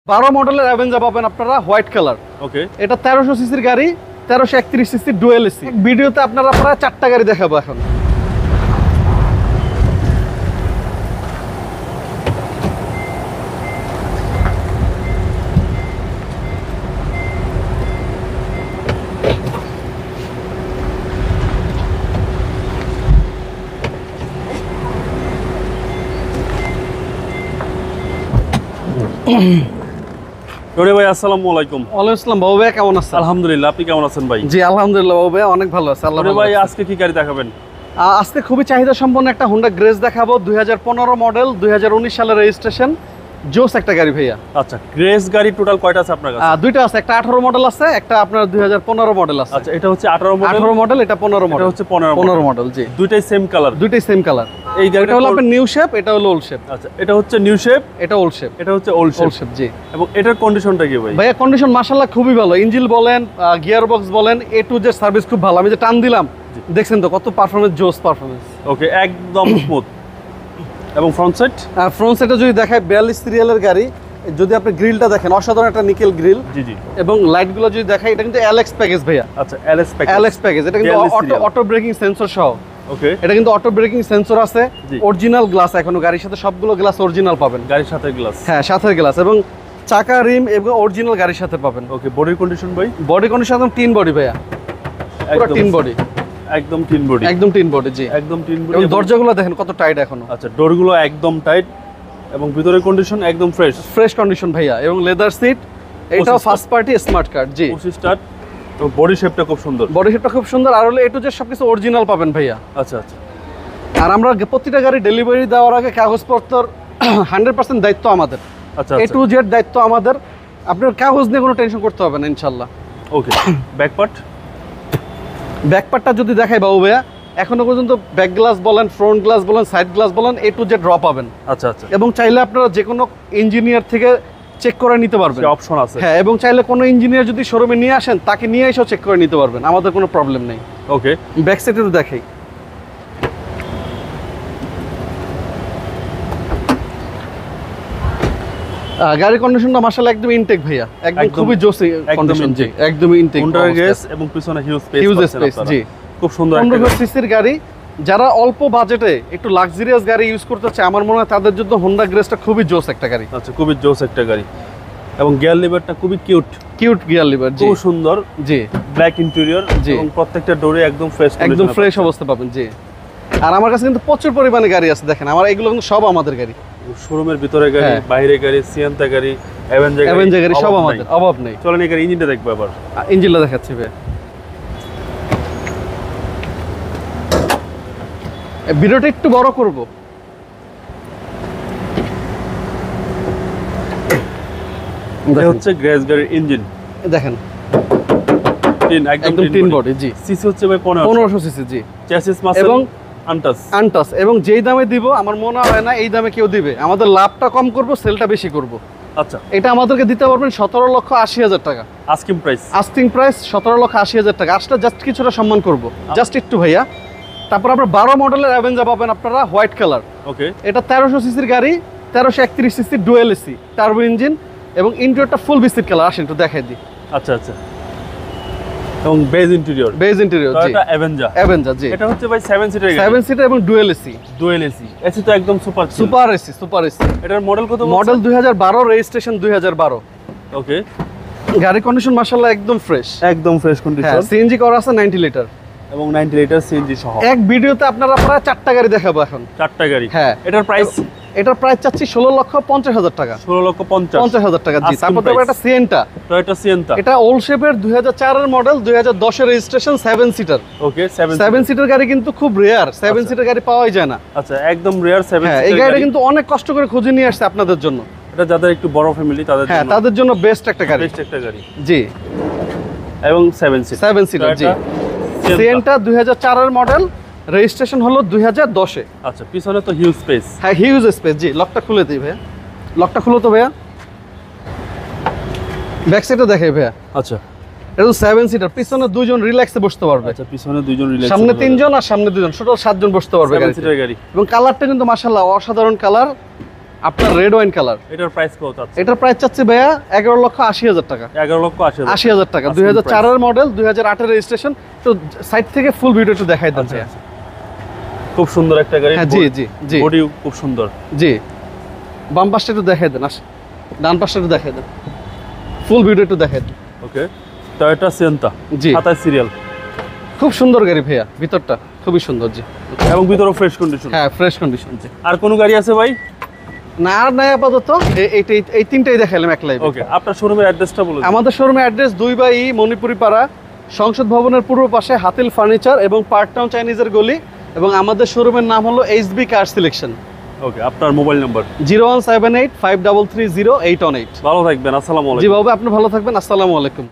12 মডেলের অ্যাভেঞ্জার পাবেন আপনারা হোয়াইট কালার। ওকে, এটা 1300 সিসির গাড়ি, 1331 সিসি ডুয়েল এসি। ভিডিওতে আপনারা প্রায় 4টা গাড়ি দেখাবো এখন। ভাই আসসালামু আলাইকুম। ওয়ালাইকুম আসসালাম বাবু ভাই, কেমন আছেন? আলহামদুলিল্লাহ, আপনি কেমন আছেন ভাই? জি আলহামদুলিল্লাহ বাবু ভাই, অনেক ভালো আছে আল্লাহ। ভাই আজকে কি গাড়ি দেখাবেন? আজকে খুবই চাহিদা সম্পন্ন একটা হোন্ডা গ্রেস দেখাবো, 2015 মডেল, 2019 সালের রেজিস্ট্রেশন, জোস একটা গাড়ি ভাইয়া। আচ্ছা, গ্রেস গাড়ি টোটাল কয়টা আছে আপনার কাছে? দুইটা আছে, একটা 18 মডেল আছে, একটা আপনার 2015 মডেল আছে। আচ্ছা, এটা হচ্ছে 18 মডেল, 18 মডেল, এটা 15 মডেল। এটা হচ্ছে 15 মডেল। জি, দুইটাই সেম কালার, দুইটাই সেম কালার। এই গাড়িটা হলো আপনার নিউ শেপ, এটা হলো ওল্ড শেপ। আচ্ছা, এটা হচ্ছে নিউ শেপ, এটা ওল্ড শেপ। এটা হচ্ছে ওল্ড শেপ। জি, এবং এটার কন্ডিশনটা কি ভাই? ভাইয়া কন্ডিশন মাশাআল্লাহ খুবই ভালো। ইঞ্জিন বলেন, গিয়ার বক্স বলেন, এ টু জেড সার্ভিস খুব ভালো। আমি যে টান দিলাম দেখছেন তো কত পারফরম্যান্স, জোস পারফরম্যান্স। ওকে, একদম স্মুথ। এবং ফ্রন্ট সাইড, ফ্রন্ট সাইডে যদি দেখায় 42 সিরিয়ালের গাড়ি, যদি আপনি গ্রিলটা দেখেন অসাধারণ একটা নিকেল গ্রিল। জি জি। এবং লাইটগুলো যদি দেখাই, এটা কিন্তু এলএক্স প্যাকেজ ভাইয়া। আচ্ছা, এলএক্স প্যাকেজ, এটা কিন্তু অটো ব্রেকিং সেন্সর সহ। ওকে, এটা কিন্তু অটো ব্রেকিং সেন্সর আছে, অরিজিনাল গ্লাস। এখনো গাড়ির সাথে সবগুলো গ্লাস অরিজিনাল পাবেন, গাড়ির সাথে গ্লাস। হ্যাঁ, সাথে গ্লাস এবং চাকা রিম এবং অরিজিনাল গাড়ির সাথে পাবেন। ওকে, বডির কন্ডিশন ভাই? বডি কন্ডিশন একদম টিন বডি ভাইয়া, পুরো টিন বডি, একদম টিন বডি, একদম টিন বডি। জি, একদম টিন বডি। এবং দরজাগুলো দেখেন কত টাইট এখনো। আচ্ছা, ডোরগুলো একদম টাইট এবং ভিতরের কন্ডিশন একদম ফ্রেশ কন্ডিশন ভাইয়া। এবং লেদার সিট, এটাও ফার্স্ট পার্টি স্মার্ট কার্ড। জি, পুশ স্টার্ট। তো বডি শেপটা খুব সুন্দর, বডি শেপটা খুব সুন্দর। আর হলো এ টু জেড সবকিছু অরিজিনাল পাবেন ভাইয়া। আচ্ছা আচ্ছা। আর আমরা প্রতিটা গাড়ি ডেলিভারি দেওয়ার আগে কাগজপত্র 100% দায়িত্ব আমাদের। আচ্ছা, এ টু জেড দায়িত্ব আমাদের, আপনার কাগজ নিয়ে কোনো টেনশন করতে হবে না ইনশাল্লাহ। ওকে, ব্যাকপার্টটা যদি দেখাই বাবু ভাইয়া, এখনো পর্যন্ত ব্যাক গ্লাস বলেন, ফ্রন্ট গ্লাস বলেন, সাইড গ্লাস বলেন, এ টু জেড র পাবেন। আচ্ছা আচ্ছা। এবং চাইলে আপনারা যে কোনো ইঞ্জিনিয়ার থেকে চেক করে নিতে পারবেন, অপশন আছে। হ্যাঁ, এবং চাইলে কোনো ইঞ্জিনিয়ার যদি শোরুমে নিয়ে আসেন, তাকে নিয়ে এসেও চেক করে নিতে পারবেন, আমাদের কোনো প্রবলেম নেই। ওকে, ব্যাক সাইডে তো দেখাই। গাড়ির কন্ডিশনটা মাশাআল্লাহ একদম ইনটেক ভাইয়া, একদম খুবই জোস কন্ডিশন। জি, একদম ইনটেক। হোন্ডা গ্রেস এবং পিছনে হিউজ স্পেস। জি, খুব সুন্দর 1500 সিসির গাড়ি। যারা অল্প বাজেটে একটু লাক্সারিয়াস গাড়ি ইউজ করতে চায়, আমার মনে হয় তাদের জন্য হোন্ডা গ্রেসটা খুবই জোস একটা গাড়ি। আচ্ছা, খুবই জোস একটা গাড়ি। এবং গিয়ার লিভারটা খুবই কিউট গিয়ার লিভার। খুব সুন্দর। জি, ব্ল্যাক ইন্টেরিয়র এবং প্রত্যেকটা ডোরে একদম ফ্রেশ অবস্থা পাবেন। জি, আর আমার কাছে কিন্তু প্রচুর পরিমাণে গাড়ি আছে, দেখেন আমার এগুলো কিন্তু সব আমাদের গাড়ি। শোরুমের ভিতরে গাড়ি, বাইরে গাড়ি, সিয়েন্তা গাড়ি, অ্যাভেঞ্জার গাড়ি সব আমাদের, অভাব নেই। চলেন এই গাড়ি ইঞ্জিনটা দেখবো এবার। ইঞ্জিনটা দেখাচ্ছি ভাই। ভিডিওটা একটু বড় করব। এটা হচ্ছে গ্রেস গাড়ির ইঞ্জিন, দেখেন একদম টিন বডি। জি, সিসি হচ্ছে ভাই 1500 সিসি। জি, চ্যাসিস মাসেল এবং আনটাস। এবং যেই দামে দিব আমার মনে হয় না এই দামে কেউ দিবে। আমাদের লাভটা কম করব, সেলটা বেশি করব। আচ্ছা, এটা আমাদেরকে দিতে পারবেন 17,80,000 টাকা আস্কিং প্রাইস 17,80,000 টাকা। আসলে জাস্ট কিছুটা সম্মান করব, জাস্ট একটু ভাইয়া। তারপর আপনার 12 মডেলের অ্যাভেঞ্জার পাবেন আপনারা হোয়াইট কালার। ওকে, এটা 1300 সিসির গাড়ি, 1331 CC dual AC, turbo engine এবং ইন্টেরিয়রটা ফুল বিস্কিট কালার। আসেন একটু দেখাই দিই। আচ্ছা আচ্ছা। এবং বেজ ইন্টেরিয়র। জি, এটা অ্যাভেঞ্জার। জি, এটা হচ্ছে ভাই 7 সিটার গাড়ি, 7 সিটার এবং ডুয়েল এসি। এসি তো একদম সুপার এসি। এটার মডেল কত? Model 2012, registration 2012। ওকে, গাড়ির কন্ডিশন মাশাআল্লাহ একদম ফ্রেশ কন্ডিশন। সিএনজি করা আছে 90 লিটার এবং 90 লিটার সিএনজি সহ। এক ভিডিওতে আপনারা প্রায় 4টা গাড়ি দেখাবো এখন। 4টা গাড়ি। হ্যাঁ, এটার প্রাইস চাচ্ছি 16,50,000 টাকা। 16,50,000 টাকা। জি, তারপর দেখো এটা টয়োটা সিয়েন্টা। এটা ওল্ড শেপের 2004 এর মডেল, 2010 এর রেজিস্ট্রেশন, 7 সিটার। ওকে, 7 সিটার গাড়ি কিন্তু খুব রেয়ার, 7 সিটার গাড়ি পাওয়াই যায় না। আচ্ছা, একদম রেয়ার 7 হ্যাঁ, এই গাড়িটা কিন্তু অনেক কষ্ট করে খুঁজে নিয়ে আসছে আপনাদের জন্য। এটা যাদের একটু বড় ফ্যামিলি তাদের জন্য বেস্ট একটা গাড়ি। জি, এবং 7 সিটার। জি, সিয়েন্টা 2004 এর মডেল, রেজিস্ট্রেশন হলো 2010 এ। আচ্ছা, পিছনে তো হিউজ স্পেস। হ্যাঁ, হিউজ স্পেস। জি, লকটা খুলে দিই ভাইয়া, লকটা খুলো তো ভাইয়া। ব্যাক সাইডে দেখাই ভাইয়া। আচ্ছা, এটা 7 সিটার, পিছনে দুইজন রিল্যাক্সে বসতে পারবে। আচ্ছা, পিছনে দুইজন রিল্যাক্স, সামনে 3 জন আর সামনে 2 জন, টোটাল 7 জন বসতে পারবে গাড়িতে। গাড়ি। এবং কালারটা কিন্তু মাশাআল্লাহ অসাধারণ কালার। আপনার রেড ওয়াইন কালার। এটার প্রাইস কত আছে? এটার প্রাইস চাচ্ছি ভাইয়া 11,80,000 টাকা। 11,80,000 80,000 টাকা। 2004 এর মডেল, 2008 এর রেজিস্ট্রেশন। তো সাইড থেকে ফুল ভিডিও একটু দেখাই দেন ভাইয়া। খুব সুন্দর একটা গাড়ি। হ্যাঁ জি জি জি বডি খুব সুন্দর। জি, বাম পাশটা একটু দেখাই দেন, আসেন ডান পাশটা একটু দেখাই দেন, ফুল ভিডিও একটু দেখাই দেন। ওকে, টয়োটা সিয়েন্তা জি, 27 সিরিয়াল। খুব সুন্দর গাড়ি ভাইয়া, ভিতরটা খুবই সুন্দর। জি, এবং ভিতরে ফ্রেশ কন্ডিশন। হ্যাঁ ফ্রেশ কন্ডিশন। জি, আর কোন গাড়ি আছে ভাই? না আর নাই আপাতত, এই তিনটাই দেখাইলাম এক লাইভে। ওকে, আপনার শোরুমের অ্যাড্রেসটা বলুন। আমাদের শোরুমের অ্যাড্রেস 2/E মণিপুরি পাড়া, সংসদ ভবনের পূর্ব পাশে হাতিল ফার্নিচার এবং পার্ক টাউন চাইনিজের গলি, এবং আমাদের শোরুমের নাম হলো HB কার সিলেকশন। ওকে, আপনার মোবাইল নাম্বার? 01785330818। ভালো থাকবেন, আসসালামু আলাইকুম। জি বাবু, আপনি ভালো থাকবেন, আসসালামু আলাইকুম।